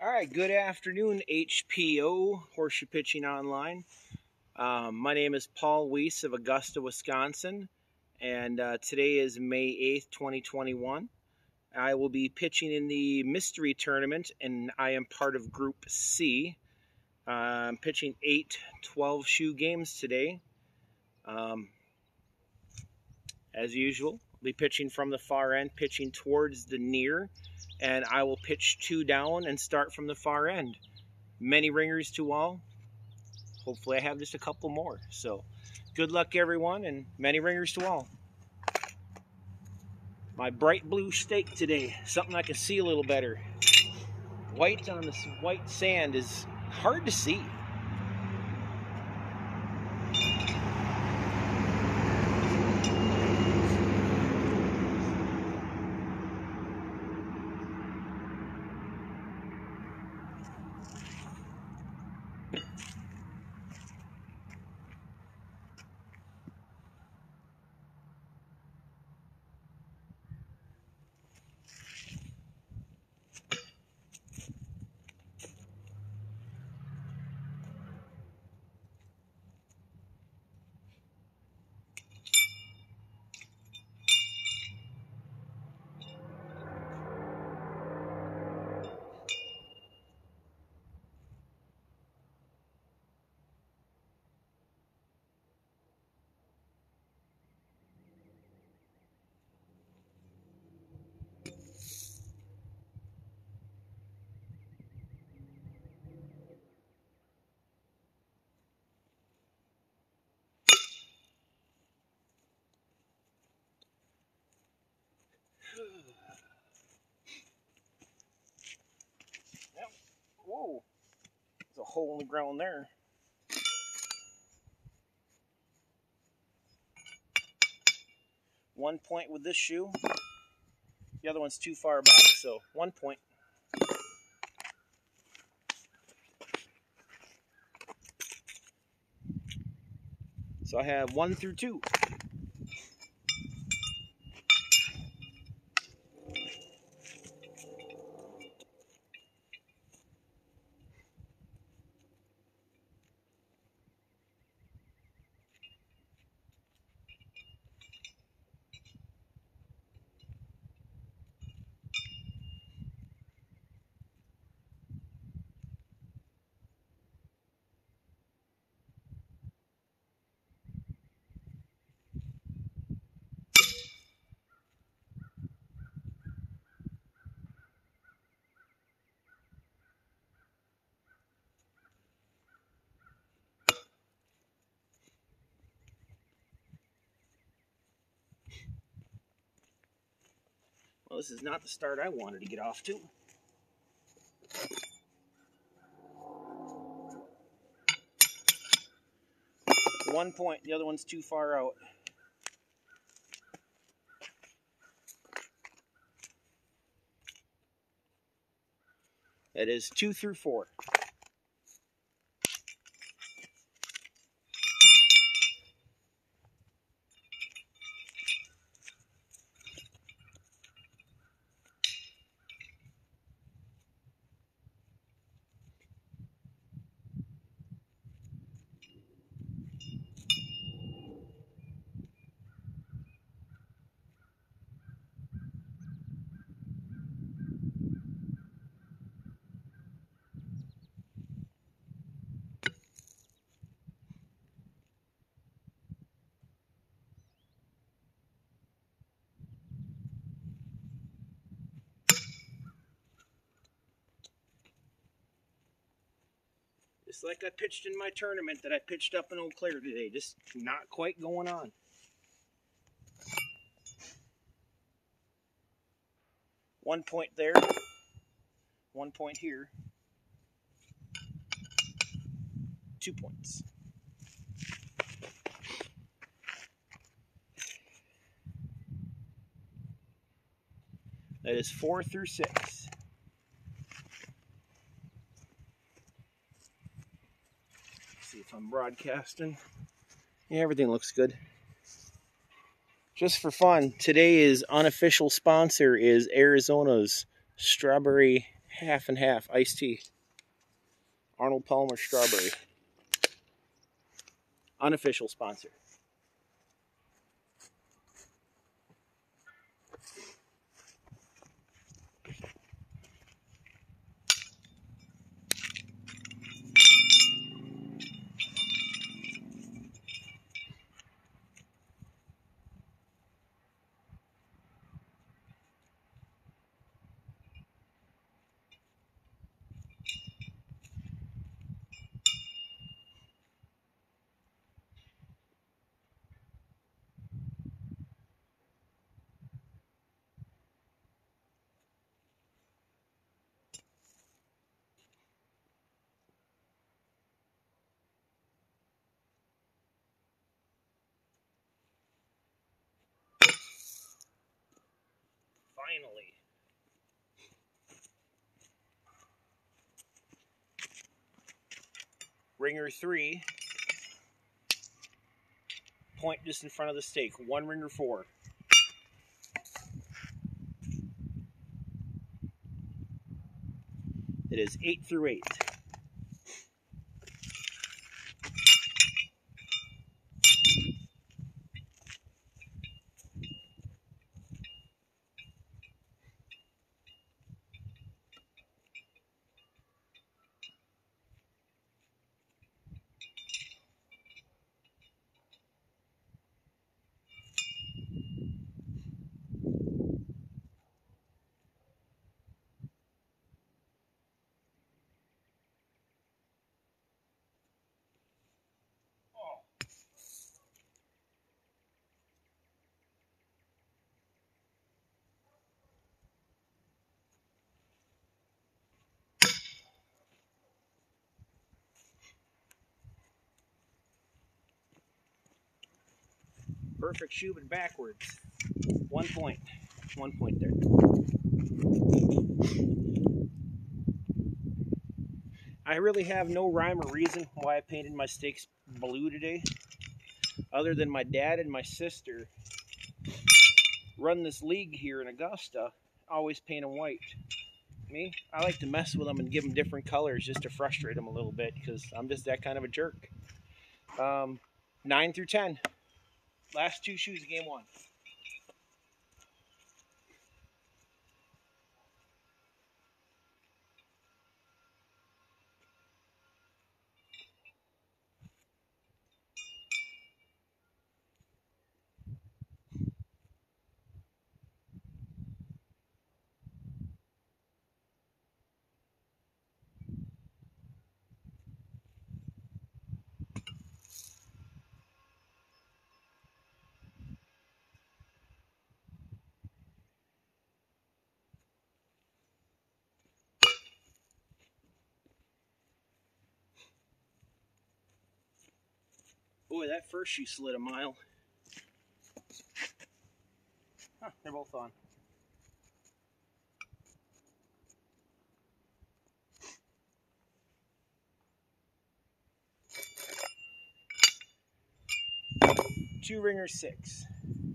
All right, good afternoon, HPO, Horseshoe Pitching Online. My name is Paul Weiss of Augusta, Wisconsin, and today is May 8th, 2021. I will be pitching in the Mystery Tournament, and I am part of Group C. I'm pitching 8 12-shoe games today. As usual, I'll be pitching from the far end, pitching towards the near, and I will pitch 2 down and start from the far end. Many ringers to all. Hopefully I have just a couple more. So good luck everyone, and many ringers to all. My bright blue stake today, something I can see a little better. White on this white sand is hard to see. Whoa, there's a hole in the ground there. One point with this shoe. The other one's too far back, so 1 point. So I have 1 through 2. Well, this is not the start I wanted to get off to. One point, the other one's too far out. That is 2 through 4. Just like I pitched in my tournament that I pitched up in Eau Claire today. Just not quite going on. One point there. 1 point here. 2 points. That is 4 through 6. See if I'm broadcasting. Yeah, everything looks good. Just for fun, today's unofficial sponsor is Arizona's Strawberry half and half iced tea. Arnold Palmer strawberry. Unofficial sponsor. Finally. Ringer 3. Point just in front of the stake. 1 ringer 4. It is 8 through 8. Perfect shoe, but backwards. 1 point. 1 point there. I really have no rhyme or reason why I painted my stakes blue today, other than my dad and my sister run this league here in Augusta, always paint them white. Me, I like to mess with them and give them different colors just to frustrate them a little bit because I'm just that kind of a jerk. 9 through 10. Last 2 shoes of game 1. Boy, that first shoe slid a mile. Huh, they're both on. Two ringer 6.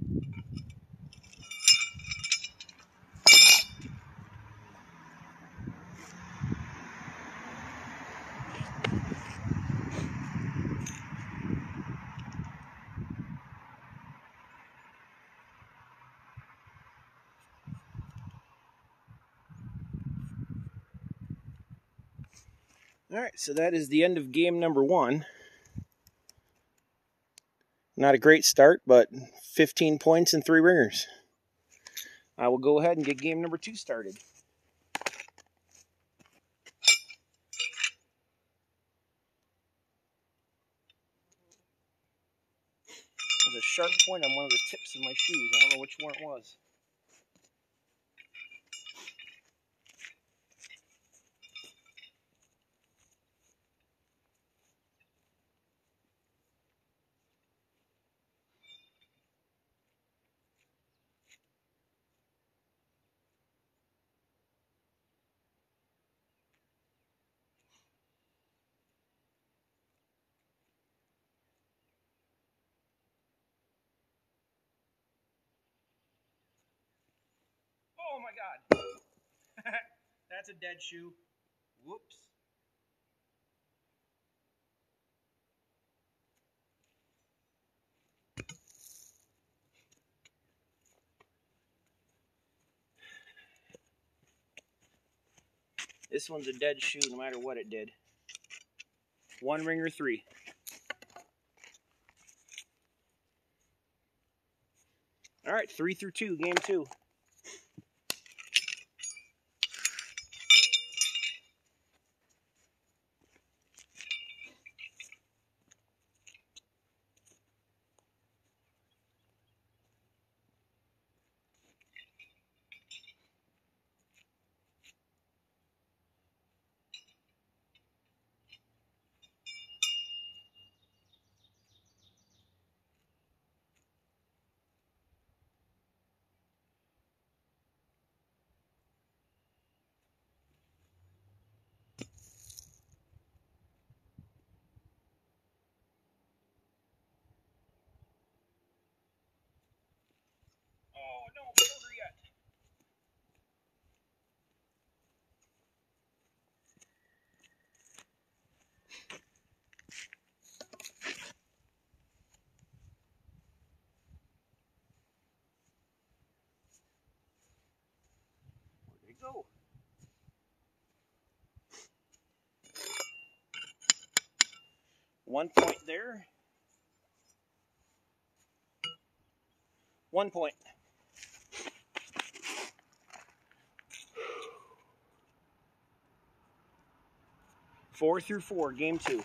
All right, so that is the end of game number 1. Not a great start, but 15 points and 3 ringers. I will go ahead and get game number 2 started. There's a sharp point on one of the tips of my shoes. I don't know which one it was. Oh my God. That's a dead shoe. Whoops. This one's a dead shoe no matter what it did. 1 ringer 3. All right, 3 through 2, game 2. Oh, no, over yet. Where'd they go? One point there. 1 point. Four through 4, game 2.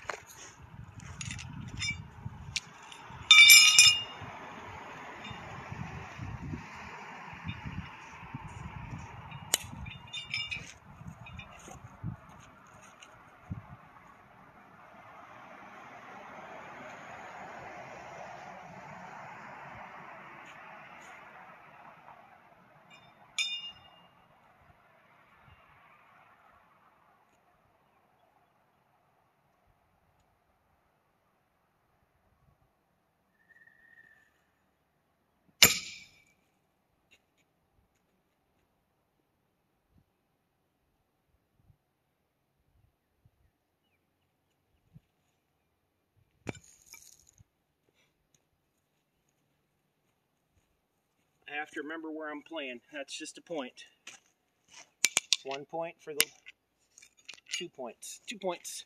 I have to remember where I'm playing. That's just a point. 1 point for the 2 points. 2 points.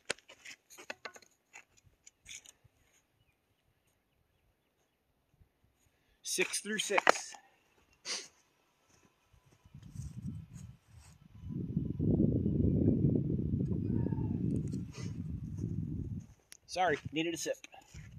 Six through 6. Sorry, needed a sip.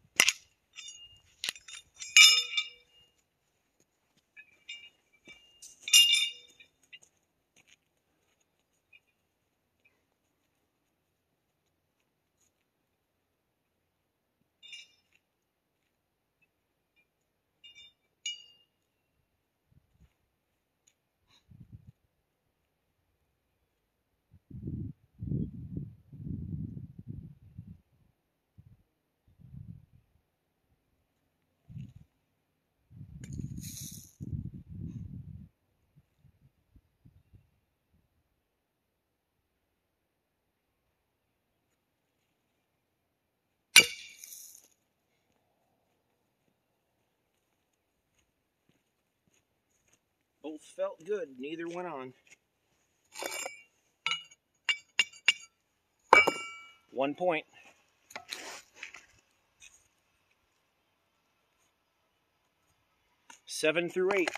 Both felt good. Neither went on. 1 point. 7 through 8.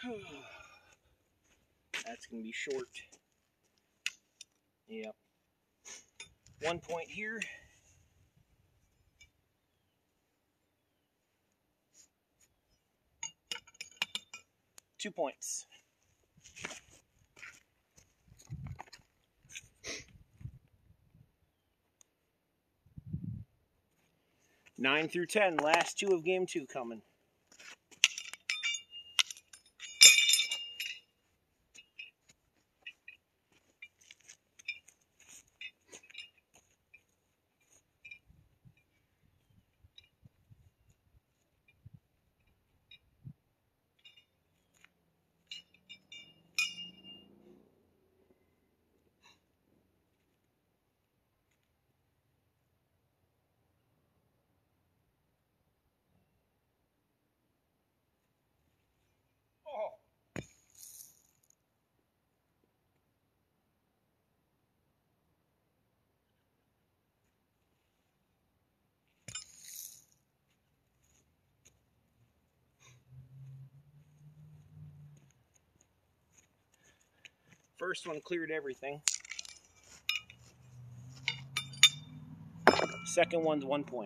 That's going to be short. Yep. 1 point here. Two points. Nine through 10, last two of game 2 coming. First one cleared everything. Second one's 1 point.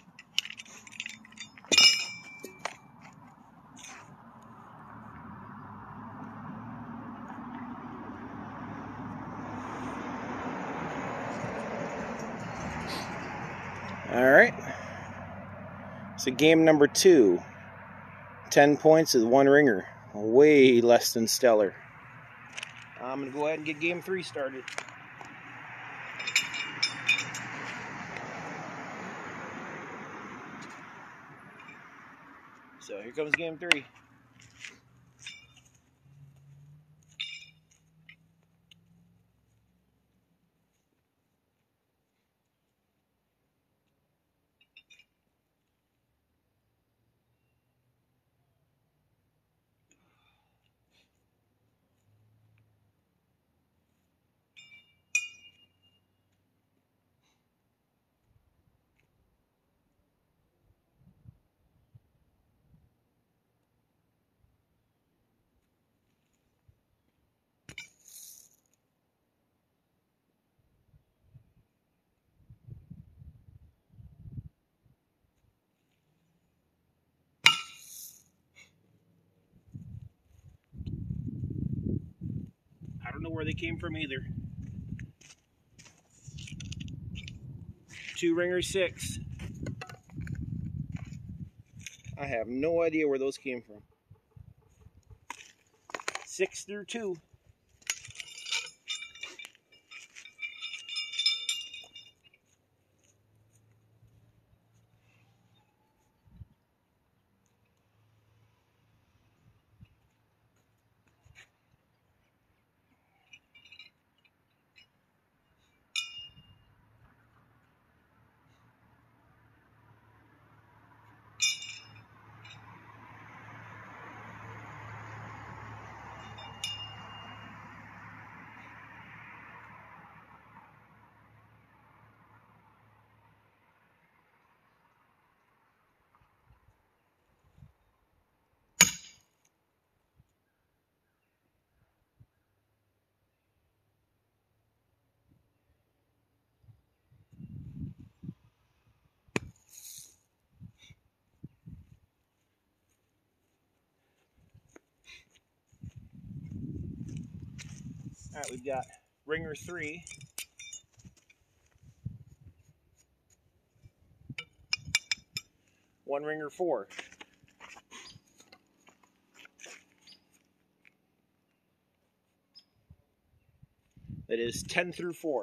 All right. So game number 2. 10 points with 1 ringer. Way less than stellar. I'm going to go ahead and get game 3 started. So here comes game 3. I don't know where they came from either. 2 ringers 6. I have no idea where those came from. 6 through 2. All right, we've got ringer 3. One ringer 4. That is 10 through 4.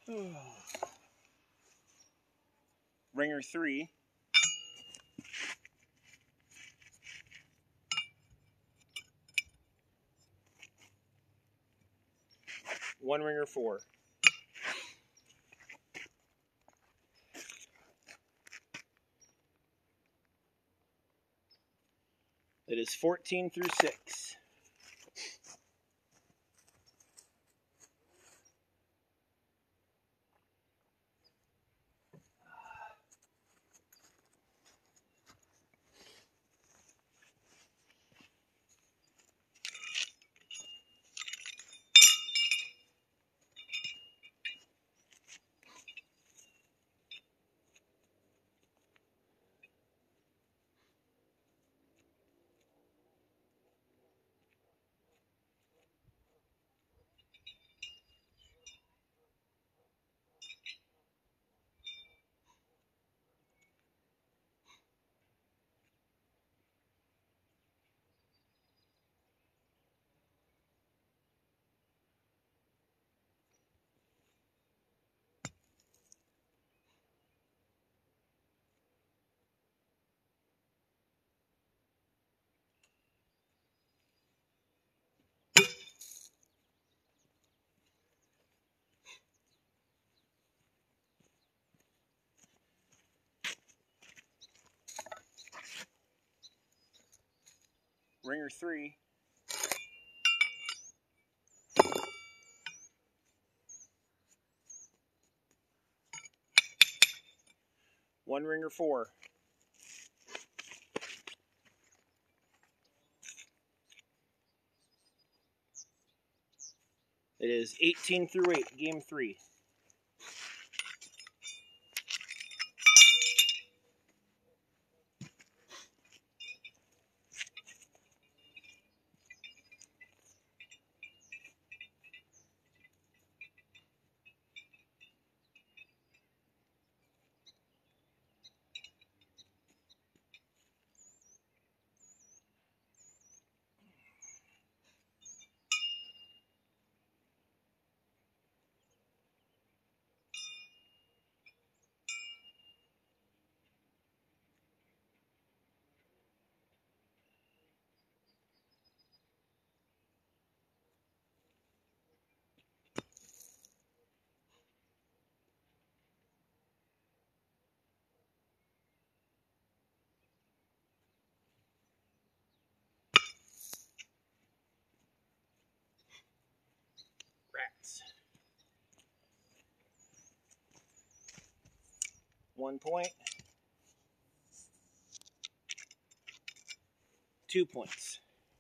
Ringer 3. One ringer 4. It is 14 through 6. Ringer 3. One ringer 4. It is 18 through 8, game 3. Rats. 1 point. 2 points.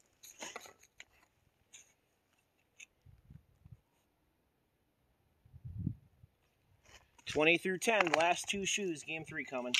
(20 through 10). Last 2 shoes. Game 3 coming.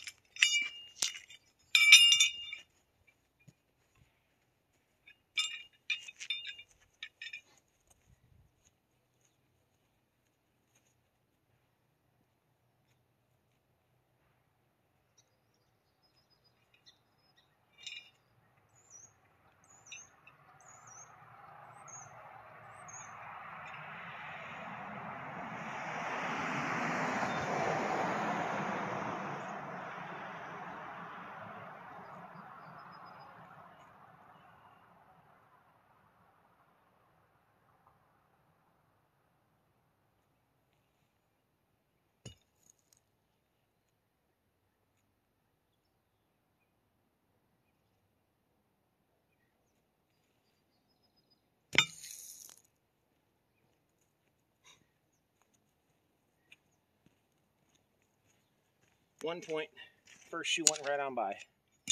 (1 point). First shoe went right on by.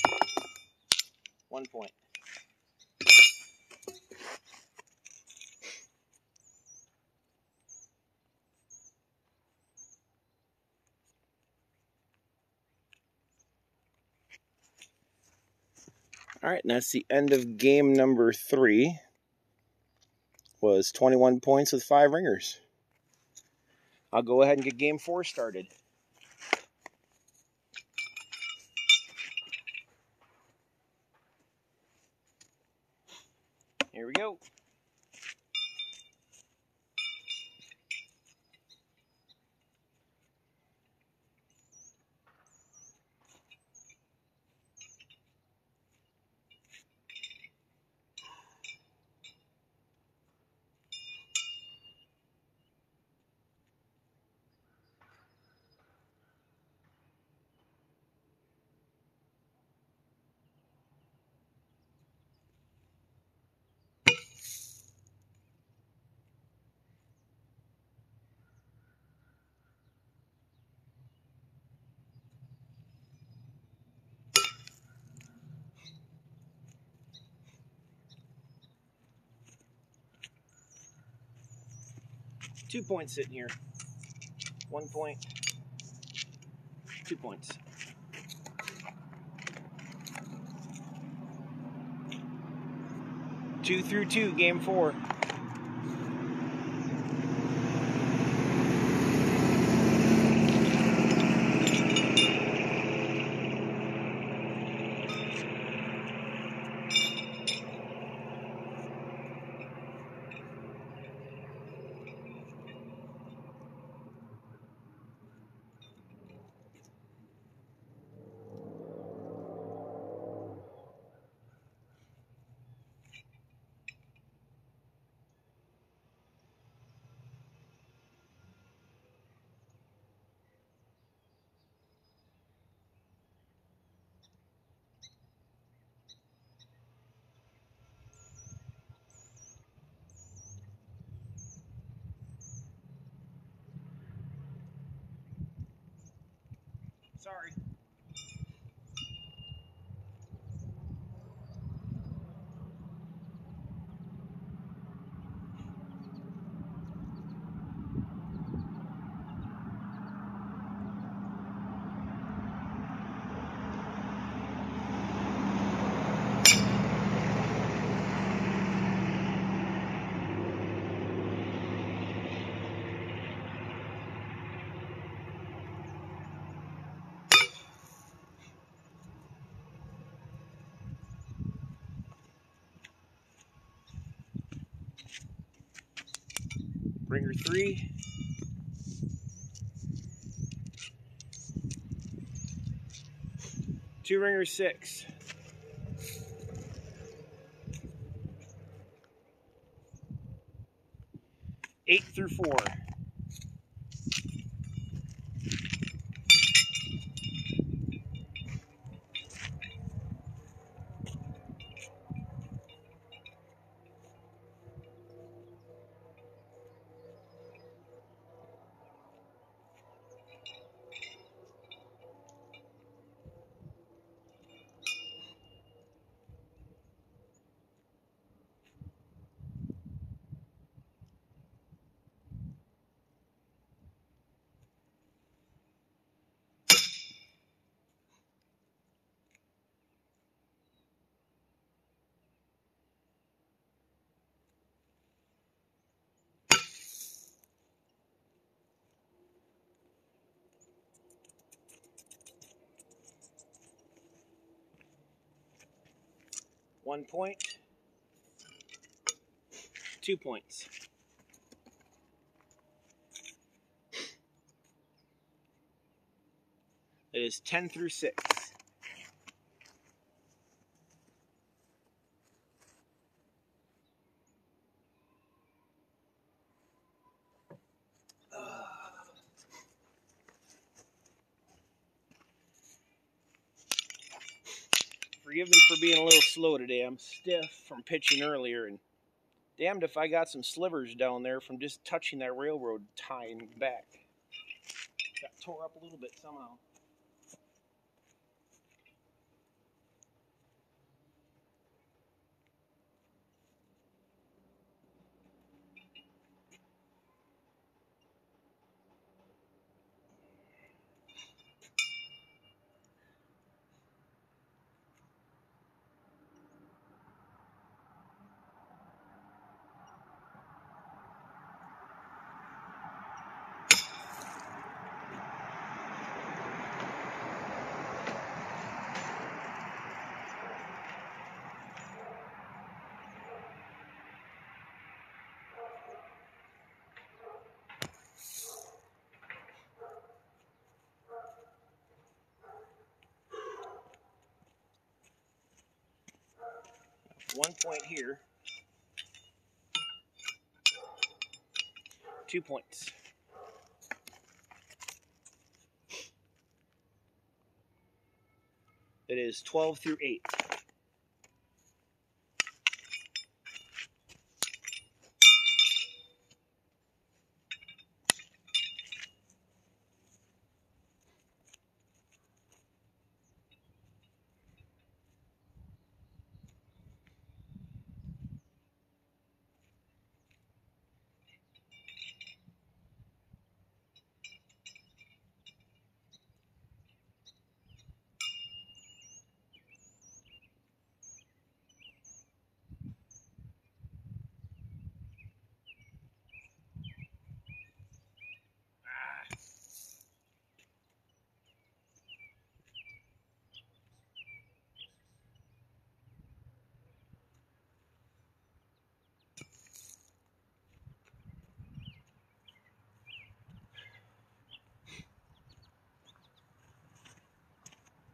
1 point. All right, and that's the end of game number 3. Was 21 points with 5 ringers. I'll go ahead and get game 4 started. Here we go. 2 points sitting here. 1 point, 2 points. Two through two, game 4. Sorry. Ringer 3. Two ringer 6. 8 through 4. One point, 2 points. It is 10 through 6. Forgive me for being a little slow today. I'm stiff from pitching earlier, and damned if I got some slivers down there from just touching that railroad tie and back. Got tore up a little bit somehow. One point here. 2 points. It is 12 through 8.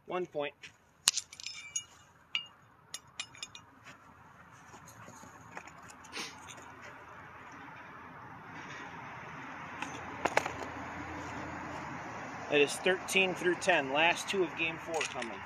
1 point. It is 13 through 10. Last two of game 4 coming.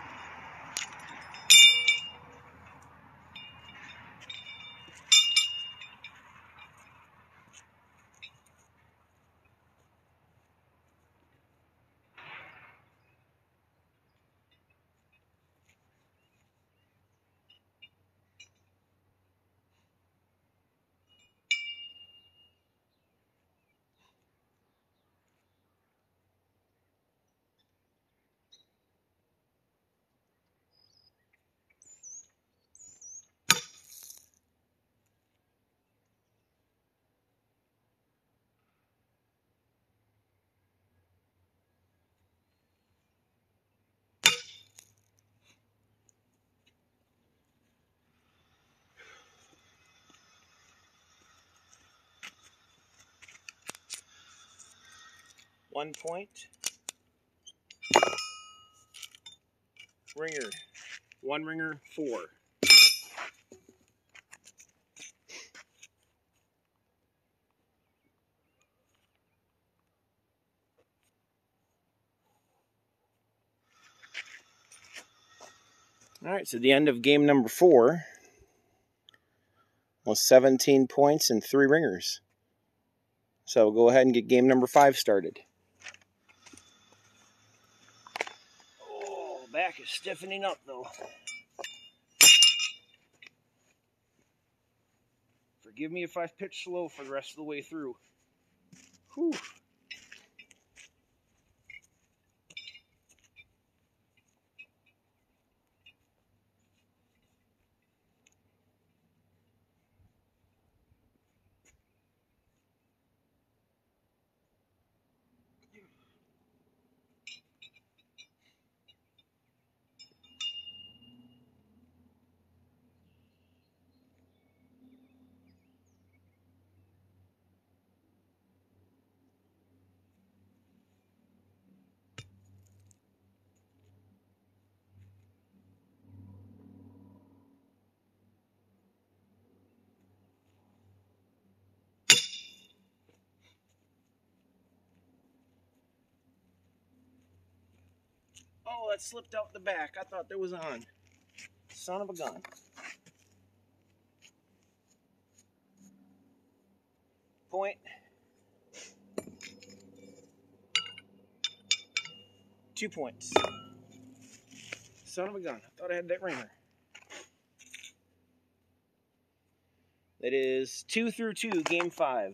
One point. Ringer. One ringer, 4. All right, so the end of game number 4 was 17 points and 3 ringers. So we'll go ahead and get game number 5 started. Oh, back is stiffening up though. Forgive me if I've pitched slow for the rest of the way through. Whew. Oh, that slipped out the back. I thought that was on. Son of a gun. Point. 2 points. Son of a gun. I thought I had that ringer. It is 2 through 2, game 5.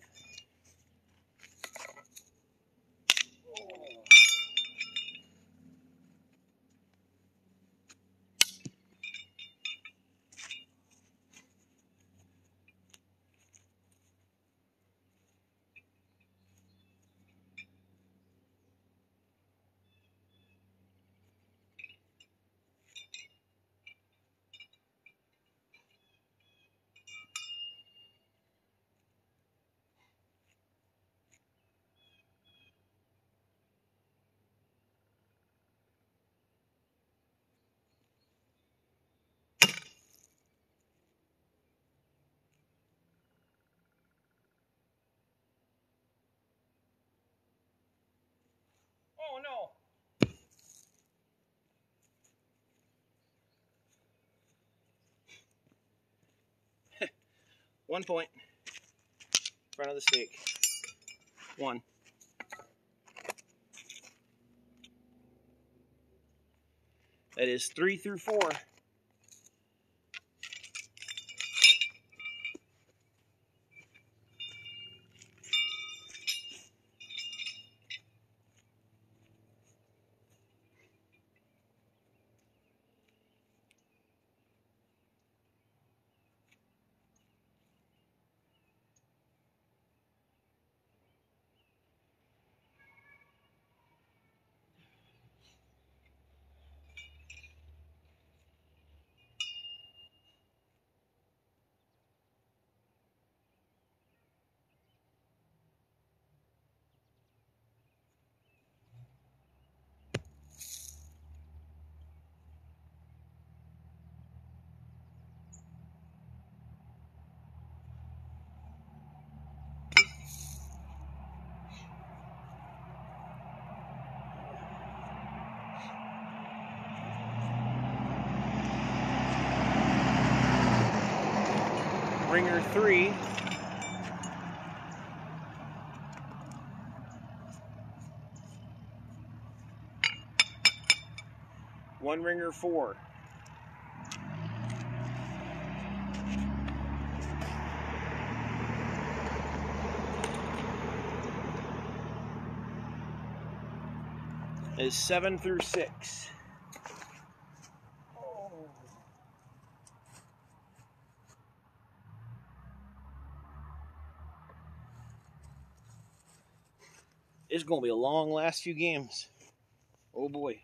Oh no. 1 point. Front of the stake. 1. That is 3 through 4. Ringer 3. One ringer 4. Is 7 through 6. It's going to be a long last few games. Oh boy.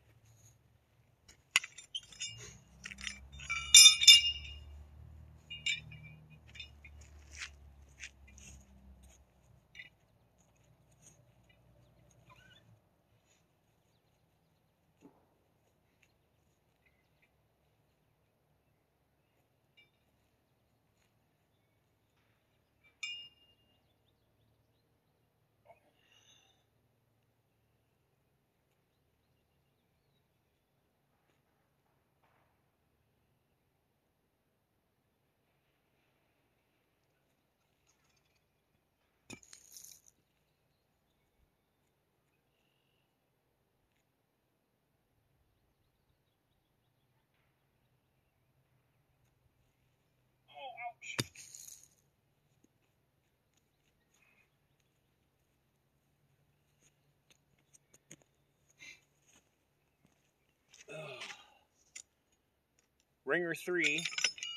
Ringer 3.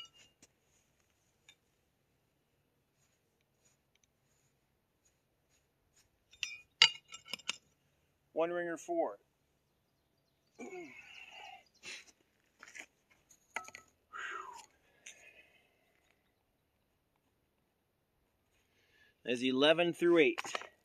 One ringer 4. Is 11 through 8.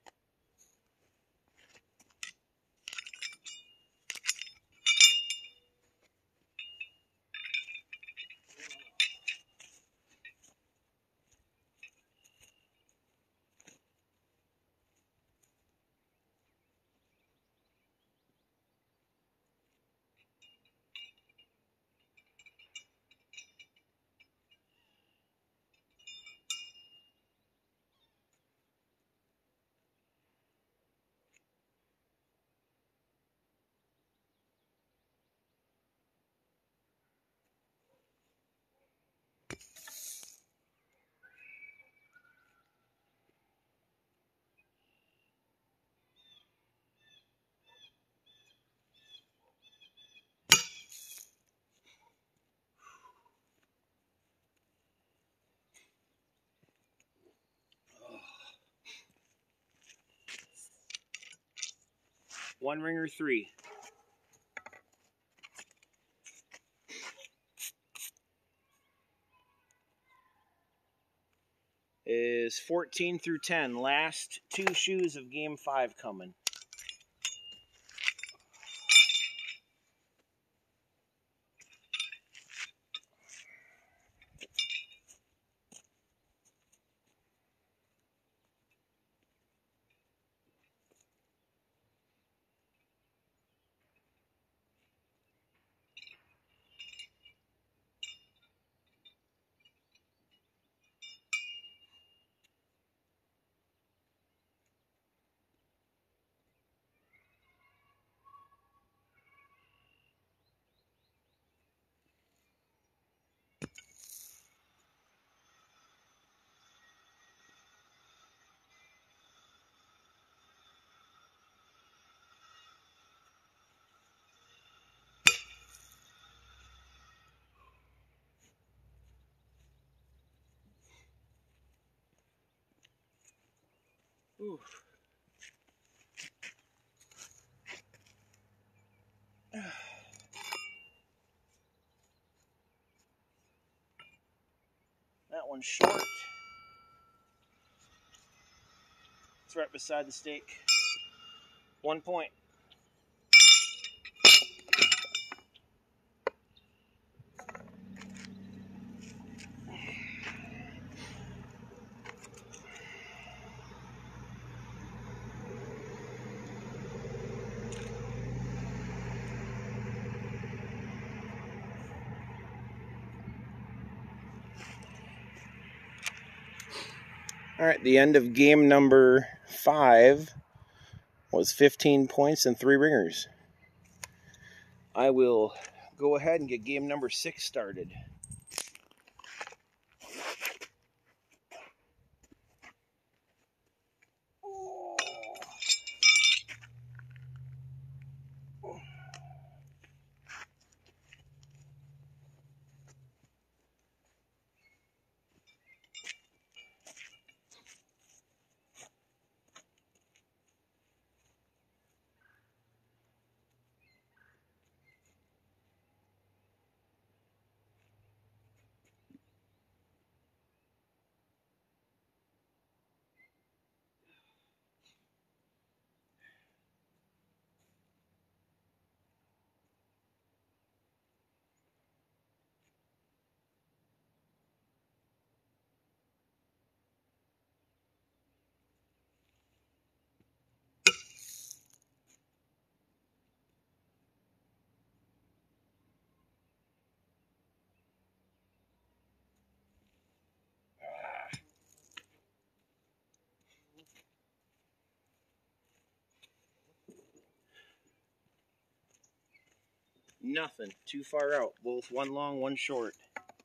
One ringer 3. Is 14 through 10. Last 2 shoes of game 5 coming. Ooh. That one's short. It's right beside the stake. 1 point. All right, the end of game number 5 was 15 points and 3 ringers. I will go ahead and get game number 6 started. Nothing. Too far out. Both one long, one short.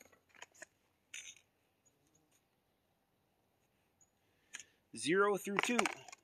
0 through 2.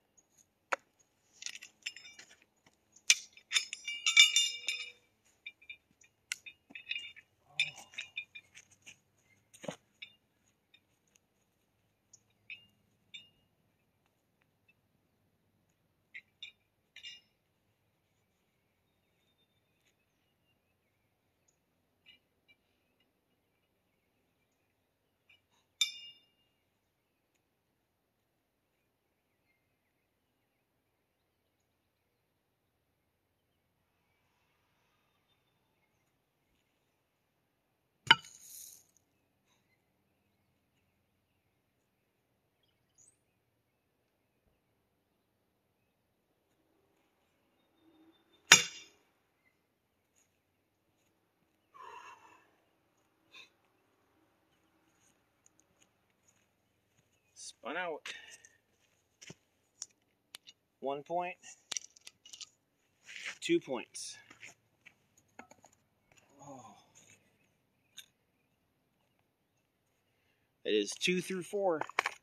Spun out. 1 point. 2 points. Oh. It is 2 through 4.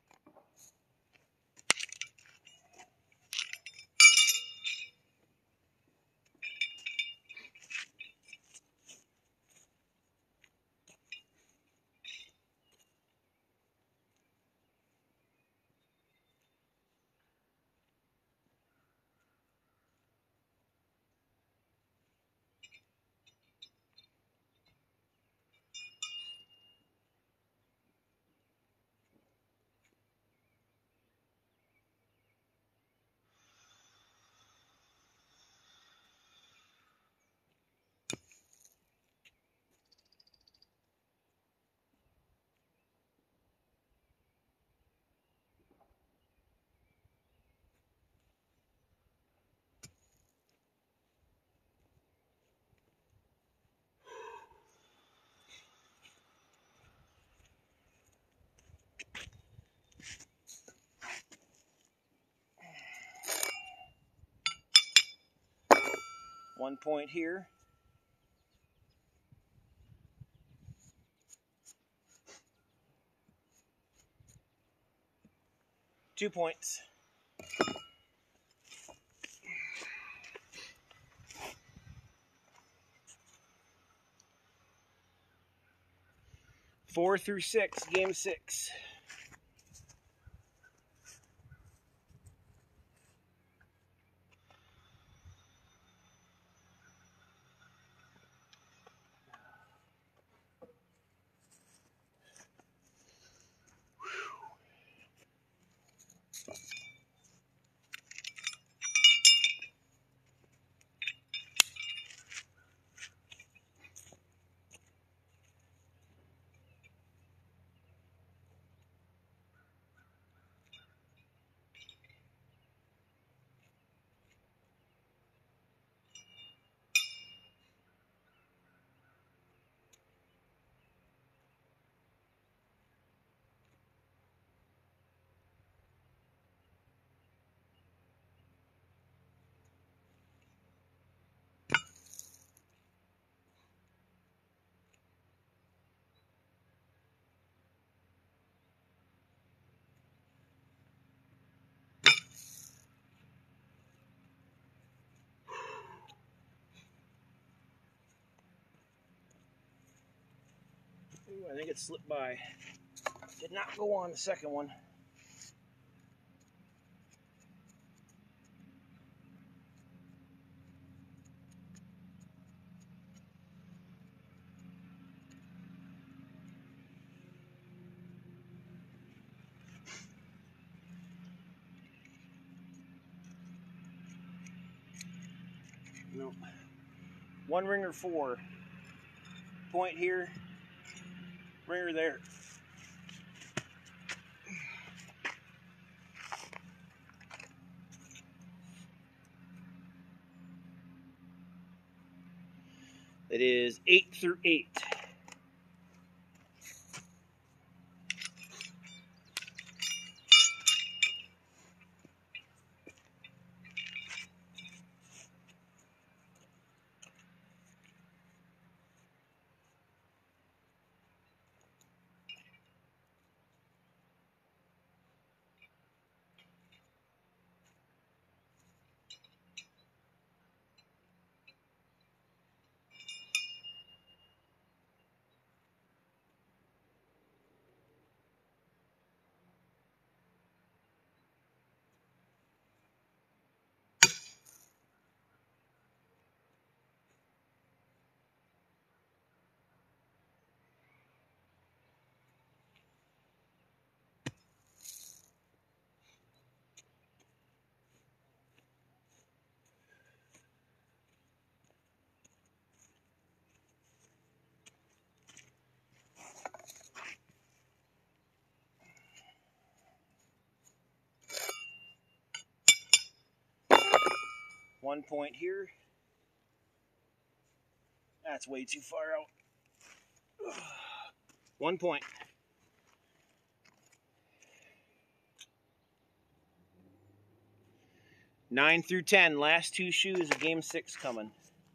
One point here. 2 points. Four through 6, game 6. Ooh, I think it slipped by. Did not go on the second one. Nope. One ringer 4. Point here. Ringer there. It is 8 through 8. One point here. That's way too far out. 1 point. 9 through 10. Last 2 shoes of game 6 coming.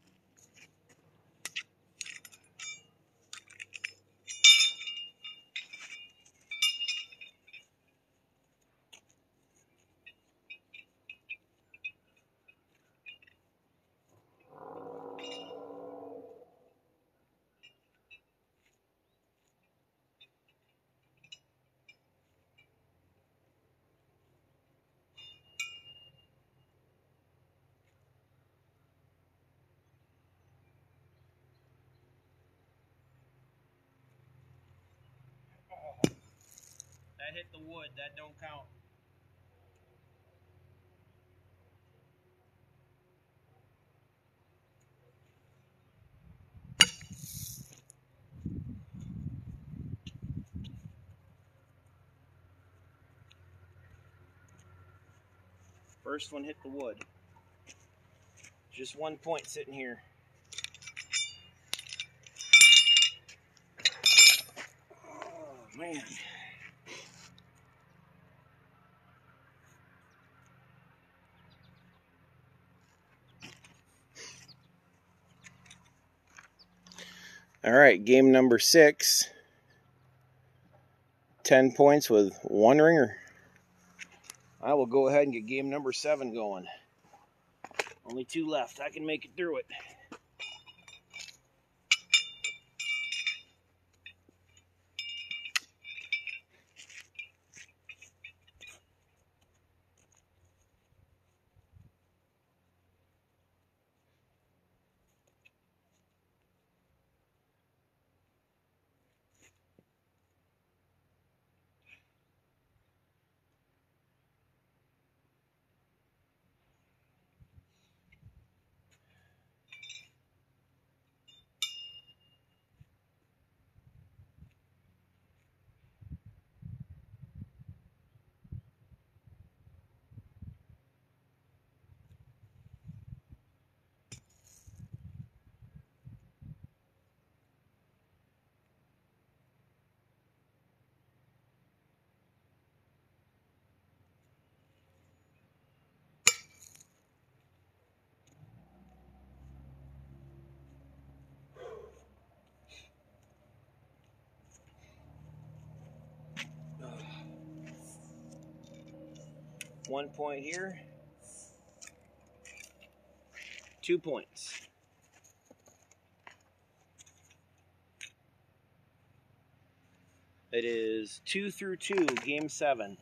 That hit the wood. That don't count. First one hit the wood. Just 1 point sitting here. Oh, man. All right, game number 6. 10 points with 1 ringer. I will go ahead and get game number 7 going. Only 2 left. I can make it through it. One point here. 2 points. It is 2 through 2, game 7.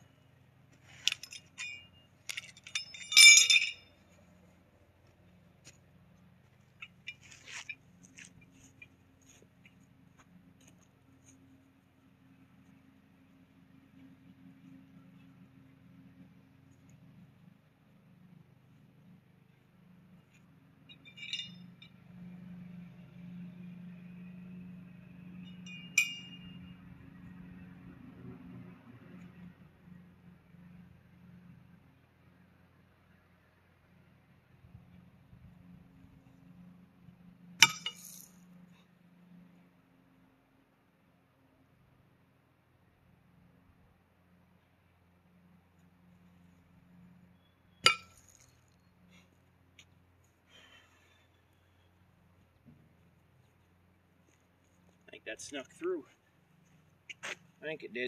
I think that snuck through. I think it did.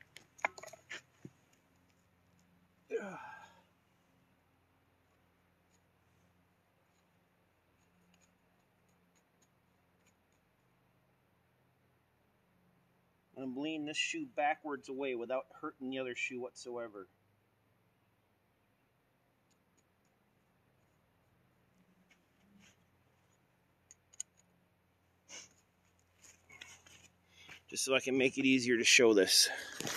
I'm leaning this shoe backwards away without hurting the other shoe whatsoever. Just so I can make it easier to show this.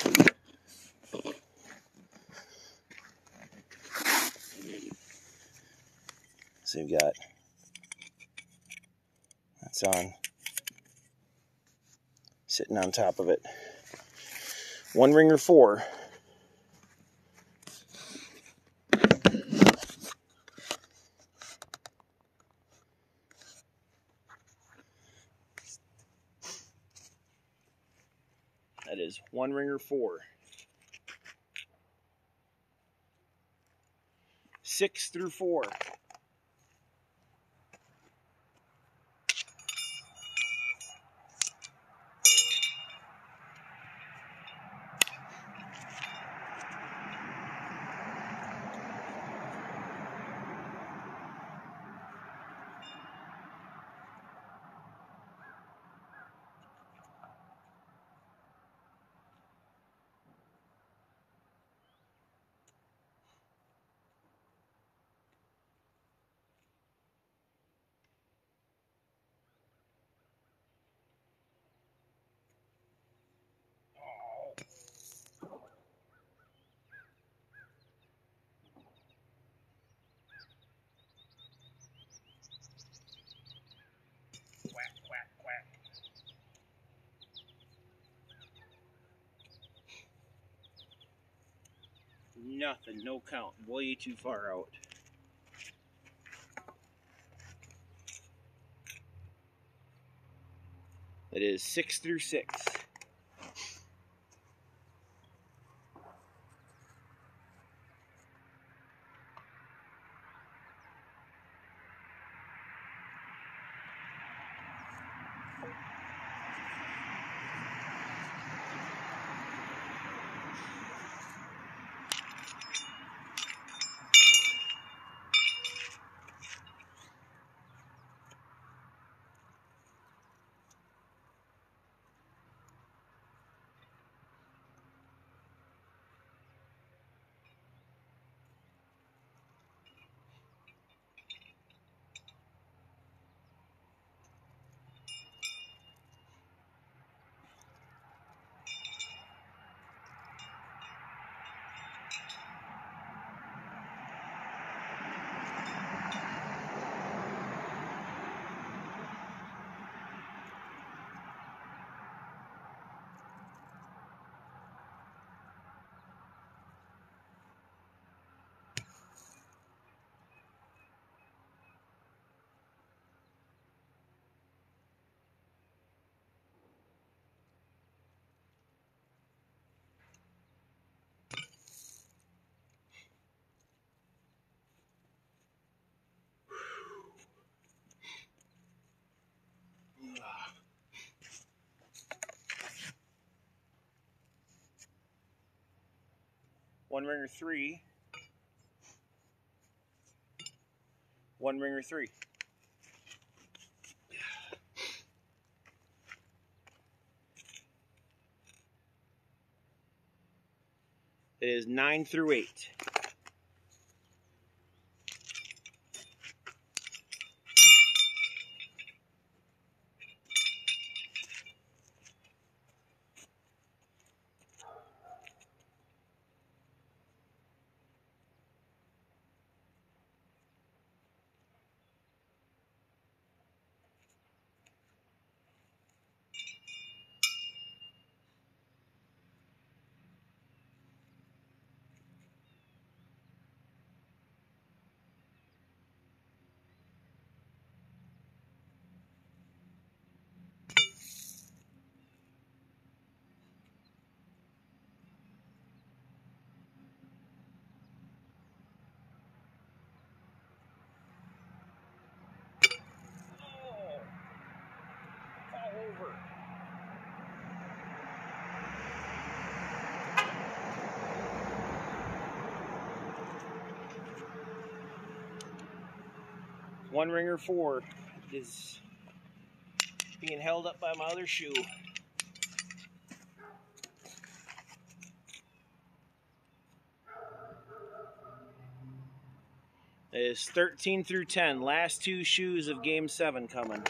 So you've got, that's on, sitting on top of it. 1 ringer 4. That is 1 ringer 4. 6 through 4. Quack, quack, quack. Nothing, no count. Way too far out. It is 6 through 6. One ringer 3. 1 ringer 3. It is 9 through 8. Over. One ringer 4 is being held up by my other shoe. It is 13 through 10. Last 2 shoes of Game 7 coming.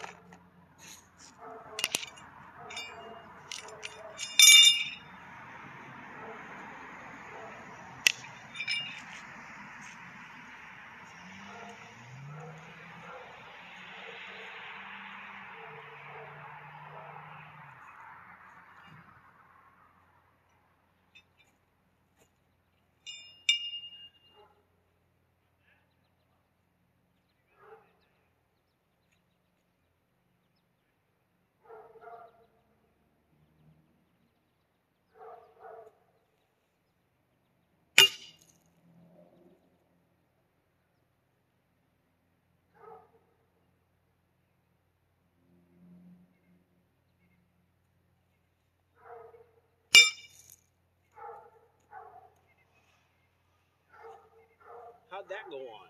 How'd that go on?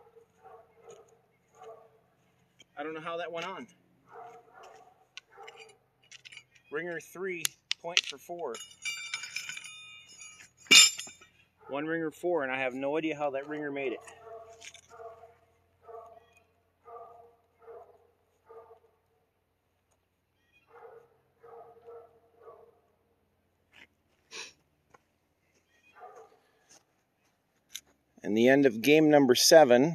I don't know how that went on. Ringer 3, point for 4. One ringer 4, and I have no idea how that ringer made it. And the end of game number 7,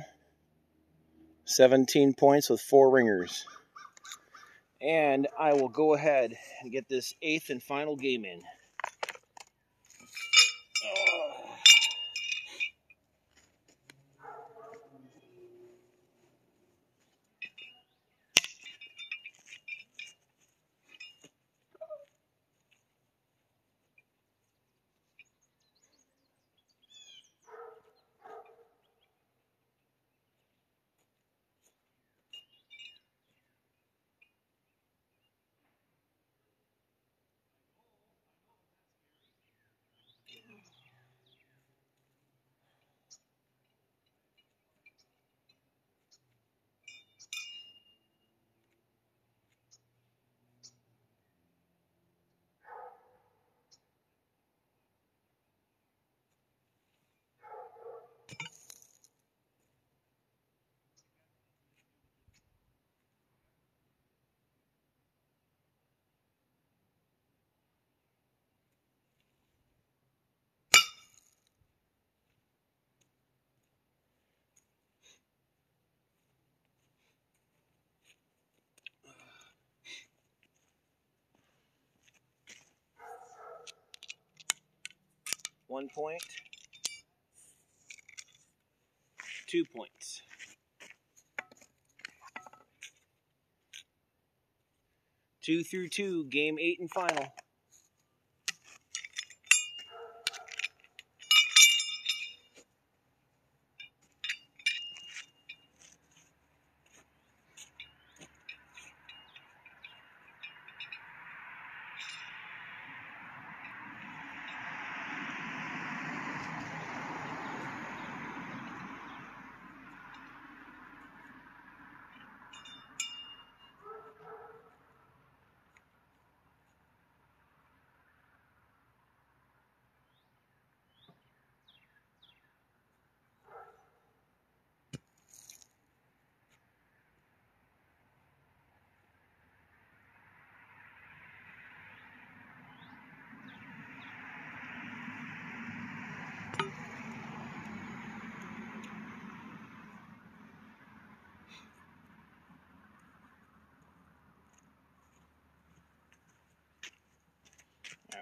17 points with 4 ringers. And I will go ahead and get this 8th and final game in. Oh. One point, 2 points. 2 through 2, game 8 and final.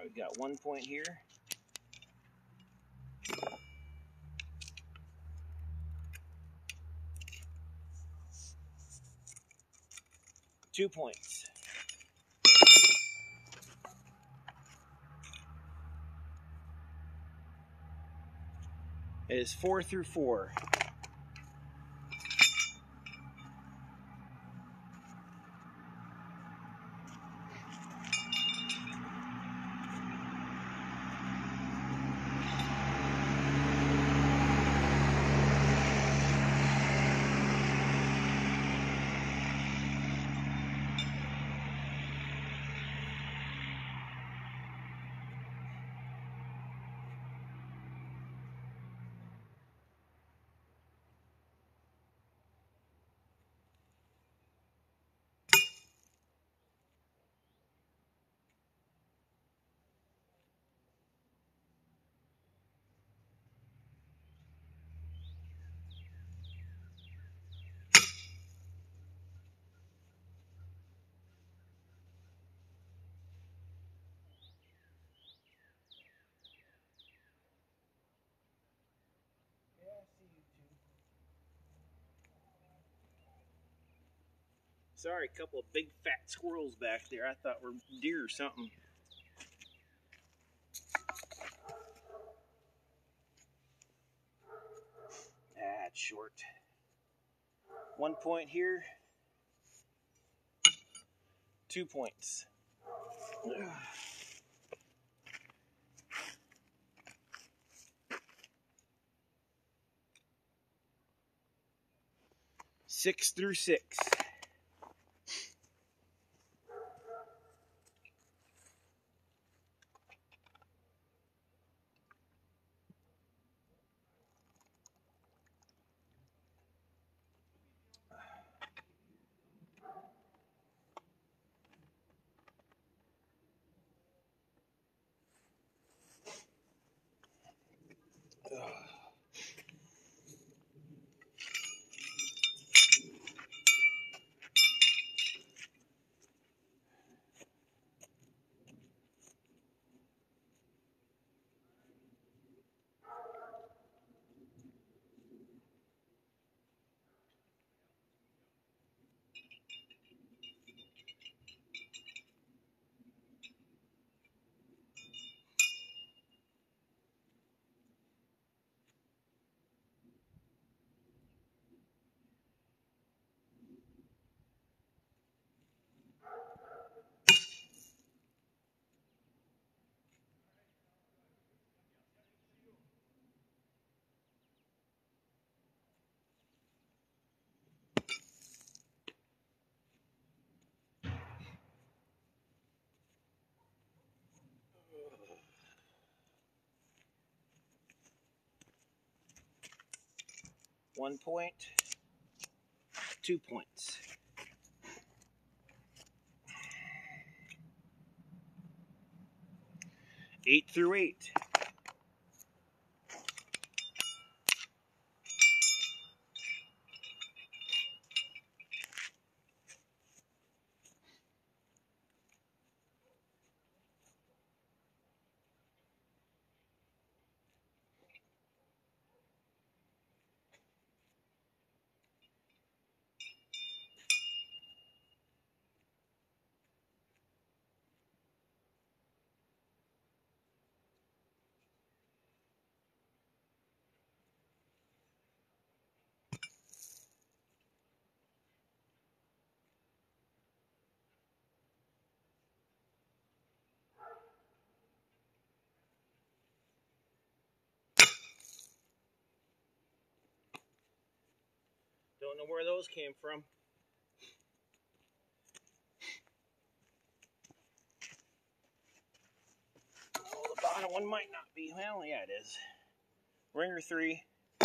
we've got 1 point here. 2 points. It is 4 through 4. Sorry, a couple of big fat squirrels back there. I thought were deer or something. That's short. 1 point here. 2 points. Ugh. 6 through 6. Ugh. One point, 2 points. Eight through 8. Don't know where those came from. Oh, the bottom one might not be. Well, yeah, it is. Ringer 3.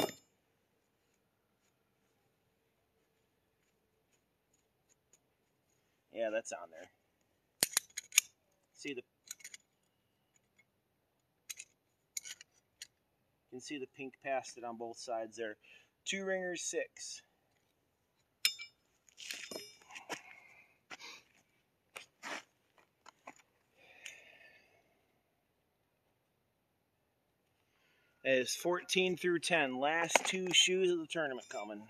Yeah, that's on there. See the You can see the pink past it on both sides there. 2 ringers 6. as 14 through 10. Last two shoes of the tournament coming.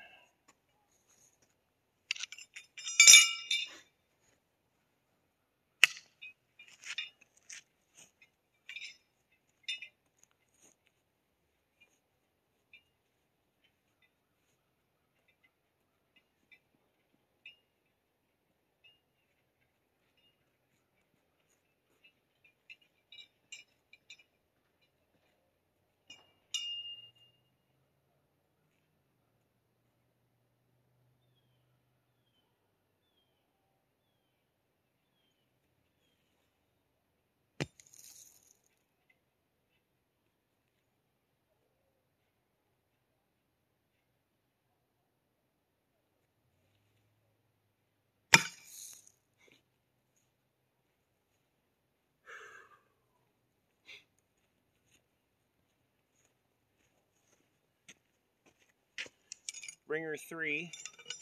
Ringer 3.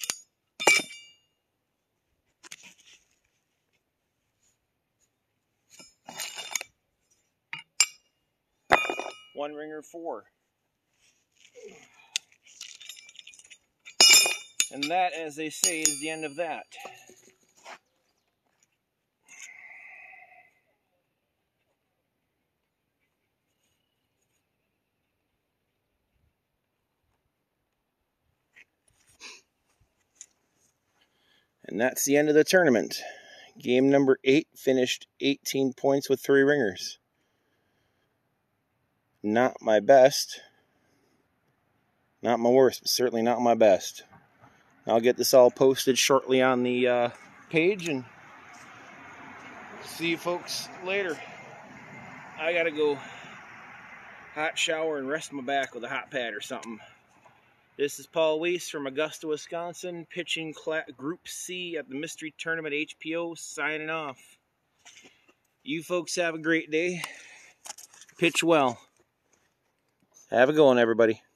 One ringer 4. And that, as they say, is the end of that. And that's the end of the tournament. Game number 8 finished 18 points with 3 ringers. Not my best. Not my worst, but certainly not my best. I'll get this all posted shortly on the page, and see you folks later. I gotta go hot shower and rest my back with a hot pad or something. This is Paul Weiss from Augusta, Wisconsin, pitching Group C at the Mystery Tournament HPO, signing off. You folks have a great day. Pitch well. Have a good one, everybody.